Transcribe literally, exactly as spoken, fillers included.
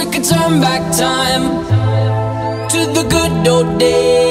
we could turn back time to the good old days.